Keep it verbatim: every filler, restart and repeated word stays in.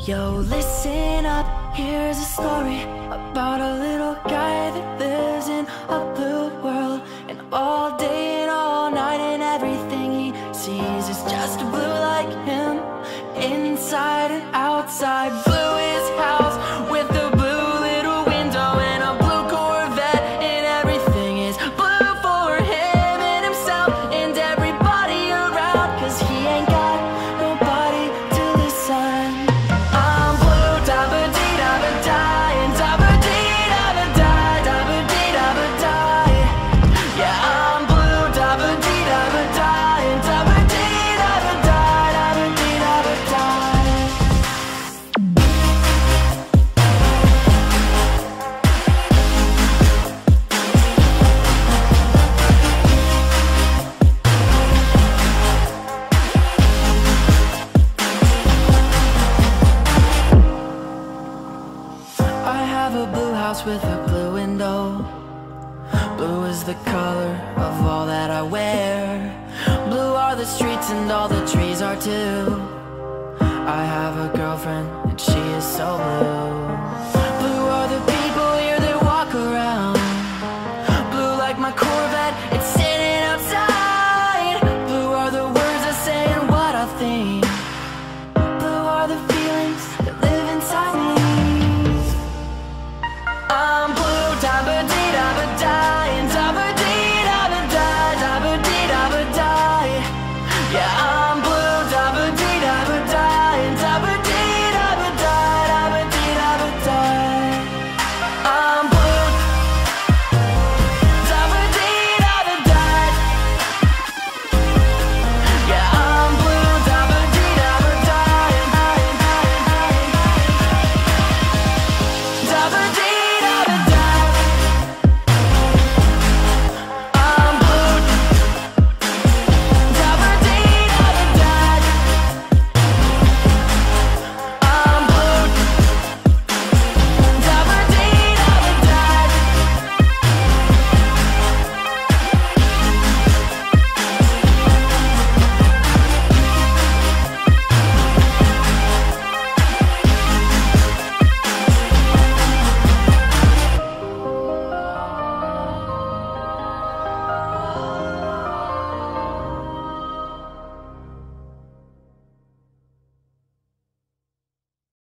Yo, listen up, here's a story about a little guy that lives in a blue world. And all day and all night and everything he sees is just blue like him, inside and outside. Blue his house with a blue little window and a blue Corvette, and everything is blue for him and himself and everybody around, cause he ain't got nobody to listen. I'm blue, da-ba-dee-da-ba-die, and da-ba-dee-da-ba-die, da-ba-dee-da-ba-die. Yeah, I'm blue, da-ba-dee-da-ba-die, and da-ba-dee-da-ba-die, da-ba-dee-da-ba-die. I have a blue house with a blue window. Blue is the color of all that I wear. Blue are the streets and all the trees are too. I have a girlfriend and she is so blue.